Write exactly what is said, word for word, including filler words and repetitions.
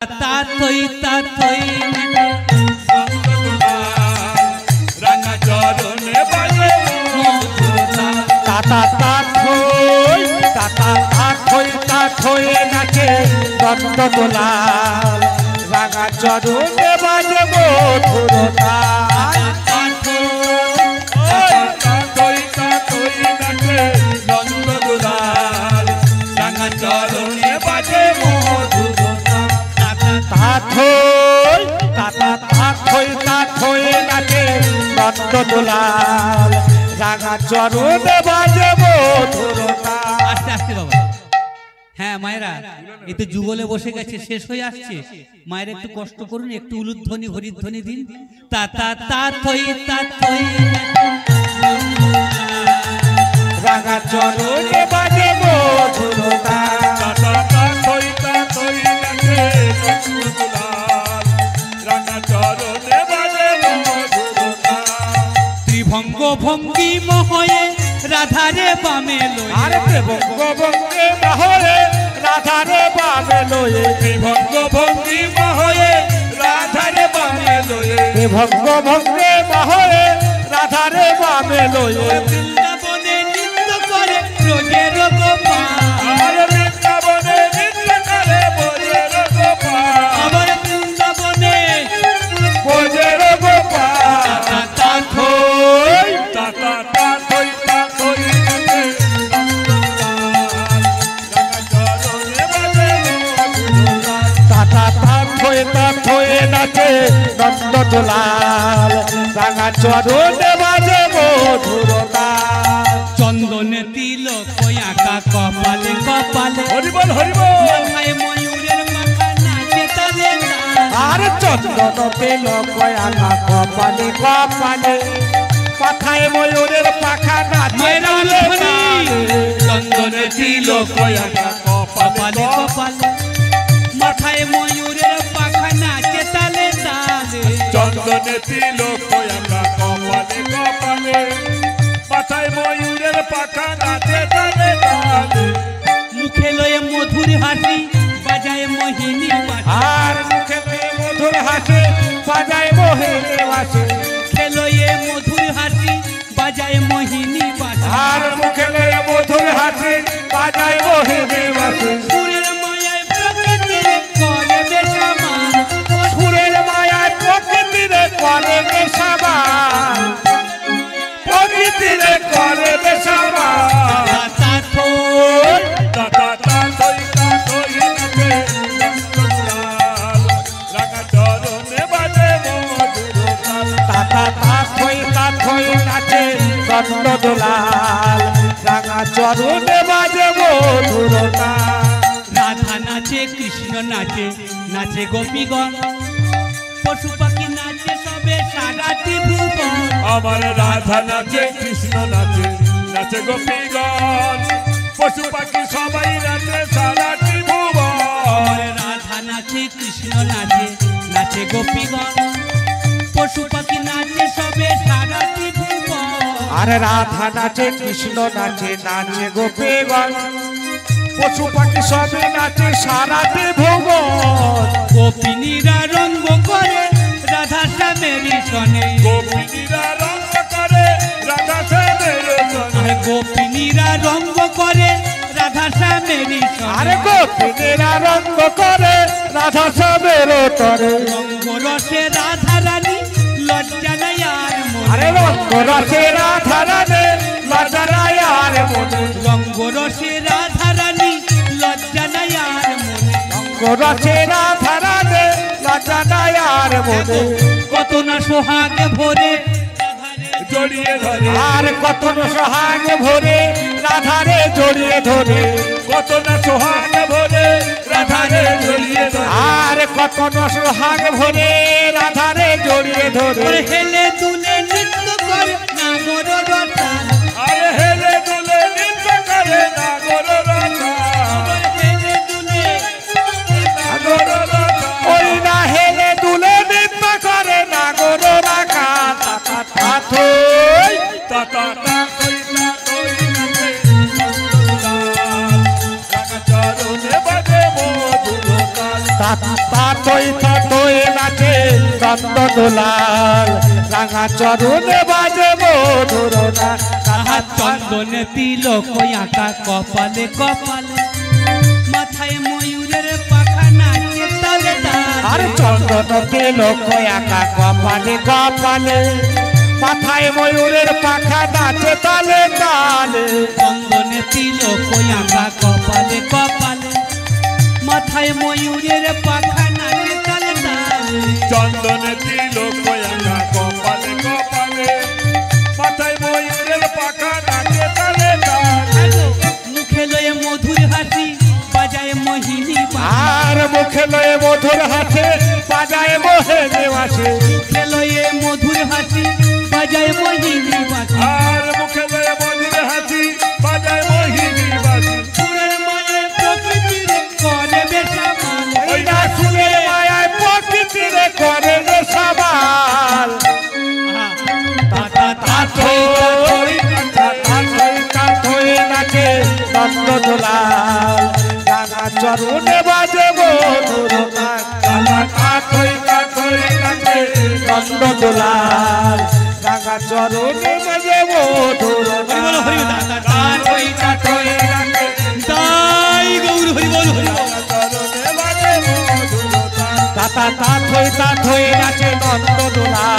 তা থই তা থই রাঙা চরণে বাজে তাতা তা থই তাতা তা থই তা থই নাচে নন্দ দোলাল রাঙা চরণে বাজে মধুর তাল নন্দ দুলাল রাঙা চরণে বাজে মধুর তা থই তাতা তা থই তা থই নাচে নন্দ দোলাল রাঙা চরণে বাজে মধুর তাল। আস্তে আস্তে বাবা। হ্যাঁ মায়েরা এই তো যুগলে বসে গেছে, শেষ হয়ে আসছে। মায়েরা একটু কষ্ট করুন, একটু উলুধ্বনি হরিধ্বনি দিন। তা তা তা থই তা থই রাঙা চরণে বাজে মধুর তাল। ত্রিভঙ্গ ভঙ্গি মহয়ে রাধারে বামে লয়ে আরে ত্রিভঙ্গ ভঙ্গে মহয়ে রাধারে বামে লয়ে ত্রিভঙ্গ ভঙ্গি মহয়ে রাধারে বামে লয়ে ত্রিভঙ্গ ভঙ্গে মহয়ে রাধারে বামে লয়ে বৃন্দাবনে নৃত্য করে রোজের গোপাল আর বৃন্দাবনে নৃত্য করে বোঝের গোপাল আবার বৃন্দাবনে বোঝের গোপাল তা তা থই তাতা তা থই তা থই রাঙা চরণে বাজে মধুর তাতা তা থই তা থই নাচে নন্দ দোলাল রাঙা চরণে বাজে মধুর তাল। চন্দনে তিলক আঁকা কপালে কপালে হরিবল হরিবল মাথায় ময়ূরের মাথা নাচে তালে আর চন্দন তেল কয়াকা কপালে কপালে পাখায় ময়ূরের পাখা নাচে তালে তালে। চন্দনে তিলক কয়াকা কপালে কপালে মাথায় ময়ূরের পাখা নাচে তালে তালে চন্দনে তিলক কয়াকা কপালে কপালে মাথায় ময়ূরের পাখা নাচে তালে তালে মুখে লয়ে মধুর হাসি বাজায় মোহিনী বাঁশি আর মুখে মধুর হাসি বাজায় মোহিনী বাঁশি খেলয়ে মধুর হাসি বাজায় মোহিনী বাঁশি আর মুখে মধুর হাসি বাজায় মোহিনী বাঁশি সুরের মায়ায় প্রকৃতির করে বেসামাল সুরের মায়ায় প্রকৃতিরে করে বেসামাল প্রকৃতিরে করে বেসামাল তা থই তাতা তা থই তা থই নাচে নন্দলাল রাঙা চরণে বাজে মধুর তাল তাতা তা থই তা থই নাচে নন্দ দোলাল রাঙা চরণে বাজে মধুর তাল। রাধা নাচে কৃষ্ণ নাচে নাচে গোপীগণ পশু পাখি নাচে সবে সারাটি ভুবন আমার রাধা নাচে কৃষ্ণ নাচে নাচে গোপীগণ পশু পাখি সবাই নাচে সারাটি ভুবন আমার রাধা নাচে কৃষ্ণ নাচে নাচে গোপীগণ পশু পাখি নাচে সবে সারাটি ভুবন আর রাধা নাচে কৃষ্ণ নাচে নাচে গোপীগণ পশু পাখি সবে নাচে সারাতে ভুবন গোপিনীরা রঙ্গ করে রাধা শ্যামেরই সনে গোপিনীরা রঙ্গ করে রাধা শ্যামের সনে গোপিনীরা রঙ্গ করে রাধা শ্যামেরই আরে সনে গোপিনীরা রঙ্গ করে রাধা সবের তরে রঙ্গ রসে রাধা রানী লজ্জা নাই আর মনে আরে রঙ্গ রসে রাধা রানে লজ্জা নাই আর মনে রঙ্গ রসে রাধা রানী লজ্জা নাই আর মনে রঙ্গ রসে রাধা রানে লজ্জা নাই আর মনে কত না সোহাগে ভরে জড়িয়ে ধরে আর কত সোহাগ ভরে রাধারে জড়িয়ে ধরে কত না সোহাগ ভরে রাধারে জড়িয়ে ধরে আর কত সোহাগ ভরে রাধারে জড়িয়ে ধরে হেলে তুলে নৃত্য করে নাগর রতা আরে হেলে দুলে নৃত্য করে নাগর রাধা হেলে তুলে নাগর রাধা ওই না হেলে দুলে নৃত্য করে নাগর রাখা তাতা তাথই তাতা তা কই না কই নাচে নন্দলাল রাঙা চরণে বাজে মধুর তাল তাতা তাতই তাতই নাচে নন্দ দোলাল রাঙা চরণে বাজে মধুর নাচ তাহা চন্দনে তিলক আঁকা কপালে কপালে মাথায় ময়ূরের পাখা নাচে তালে আর তালে চন্দন তিলক আঁকা কপালে কপালে মাথায় ময়ূরের পাখা নাচে তালে তালে চন্দনে তিলক আঁকা কপালে কপালে মাথায় ময়ূরের পাখা নাচে তালে তালে চন্দনে তিলক আঁকা কপালে কপালে মাথায় ময়ূরের পাখা নাচে তালে তালে মুখে লয়ে মধুর হাসি বাজায় মোহিনী বাঁশি। আর মুখে লয়ে মধুর হাসে বাজায় মোহিনী বাঁশি মুখে লয়ে মধুর হাসি বাজায় মোহিনী বাঁশি। আর মুখে লয়ে মধুর হাসি বাজায় মোহিনী বাঁশি সুরের মায়ায় প্রকৃতির করে বেসামাল। ওই না সুরের মায়ায় প্রকৃতিরে করে রে সবাল তাতা তাতই তাতই তাতই তাতই নাচে নন্দ দোলাল রাঙা চরণে বাজে মধুর নাচ তাতই তাতই নাচে নন্দ দোলাল রাঙা চরণে বাজে মধুর বলো হরি বল, নাচ তাতা তাতই তাতই নাচে তাই গৌর হরি বল হরি বল। চরণে বাজে মধুর নাচ। তাতা তাতই তাতই নাচে নন্দ দোলাল